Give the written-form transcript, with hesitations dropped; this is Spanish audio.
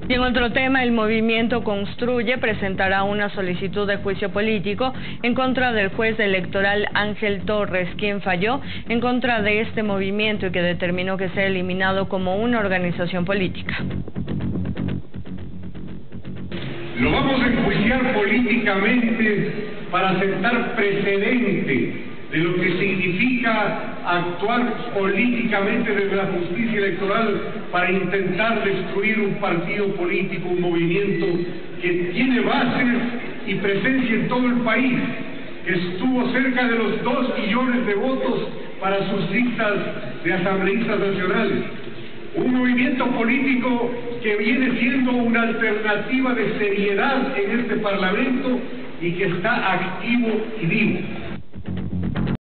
Y en otro tema, el movimiento Construye presentará una solicitud de juicio político en contra del juez electoral Ángel Torres, quien falló en contra de este movimiento y que determinó que sea eliminado como una organización política. Lo vamos a enjuiciar políticamente para sentar precedente de lo que significa actuar políticamente desde la justicia electoral para intentar destruir un partido político, un movimiento que tiene bases y presencia en todo el país, que estuvo cerca de los 2 millones de votos para sus listas de asambleístas nacionales. Un movimiento político que viene siendo una alternativa de seriedad en este Parlamento y que está activo y vivo.